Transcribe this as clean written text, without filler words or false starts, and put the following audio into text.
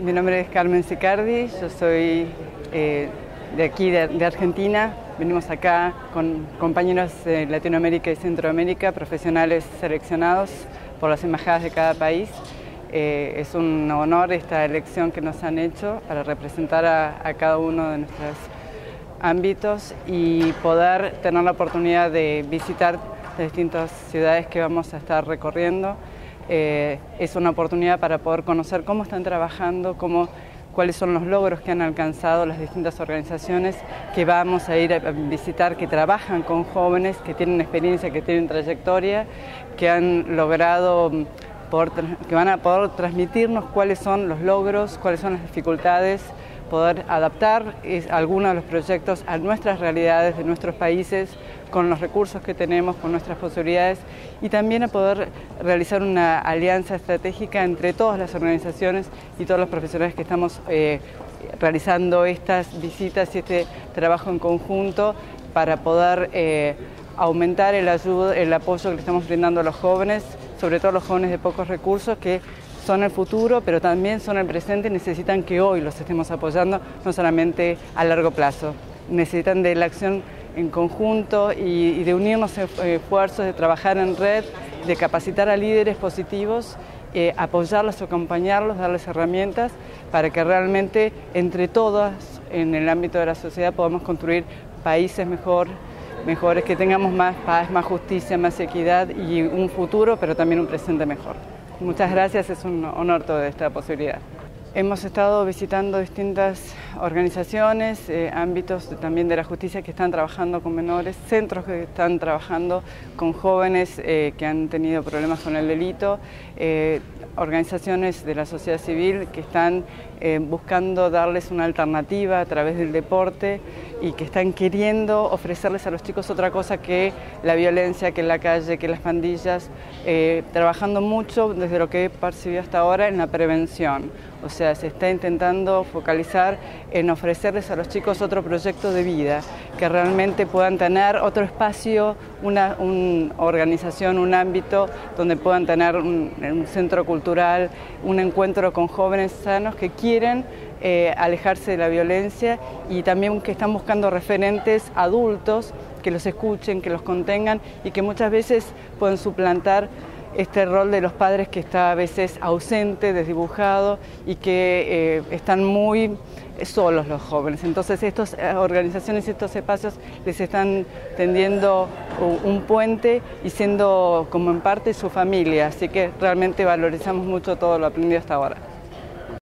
Mi nombre es Carmen Sicardi, yo soy de aquí, de Argentina. Venimos acá con compañeros de Latinoamérica y Centroamérica, profesionales seleccionados por las embajadas de cada país. Es un honor esta elección que nos han hecho para representar a cada uno de nuestros ámbitos y poder tener la oportunidad de visitar las distintas ciudades que vamos a estar recorriendo. Es una oportunidad para poder conocer cómo están trabajando, cuáles son los logros que han alcanzado las distintas organizaciones que vamos a ir a visitar, que trabajan con jóvenes, que tienen experiencia, que tienen trayectoria, que han logrado, que van a poder transmitirnos cuáles son los logros, cuáles son las dificultades, poder adaptar algunos de los proyectos a nuestras realidades de nuestros países, con los recursos que tenemos, con nuestras posibilidades, y también a poder realizar una alianza estratégica entre todas las organizaciones y todos los profesionales que estamos realizando estas visitas y este trabajo en conjunto para poder aumentar el apoyo que le estamos brindando a los jóvenes, sobre todo los jóvenes de pocos recursos, que son el futuro, pero también son el presente y necesitan que hoy los estemos apoyando, no solamente a largo plazo. Necesitan de la acción en conjunto y de unirnos esfuerzos, de trabajar en red, de capacitar a líderes positivos, apoyarlos, acompañarlos, darles herramientas para que realmente entre todas en el ámbito de la sociedad podamos construir países mejores, que tengamos más paz, más justicia, más equidad y un futuro, pero también un presente mejor. Muchas gracias, es un honor toda esta posibilidad. Hemos estado visitando distintas organizaciones, ámbitos también de la justicia que están trabajando con menores, centros que están trabajando con jóvenes que han tenido problemas con el delito, organizaciones de la sociedad civil que están buscando darles una alternativa a través del deporte y que están queriendo ofrecerles a los chicos otra cosa que la violencia, que la calle, que las pandillas, trabajando mucho desde lo que he percibido hasta ahora en la prevención. O sea, se está intentando focalizar en ofrecerles a los chicos otro proyecto de vida, que realmente puedan tener otro espacio, una organización, un ámbito donde puedan tener un centro cultural, un encuentro con jóvenes sanos que quieren alejarse de la violencia y también que están buscando referentes adultos que los escuchen, que los contengan y que muchas veces pueden suplantar este rol de los padres que está a veces ausente, desdibujado y que están muy solos los jóvenes. Entonces estas organizaciones y estos espacios les están tendiendo un puente y siendo como en parte su familia, así que realmente valorizamos mucho todo lo aprendido hasta ahora.